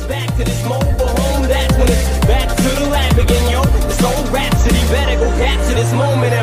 back to this mobile home. That's when it's back to the lab again, yo. This old rhapsody, better go capture this moment.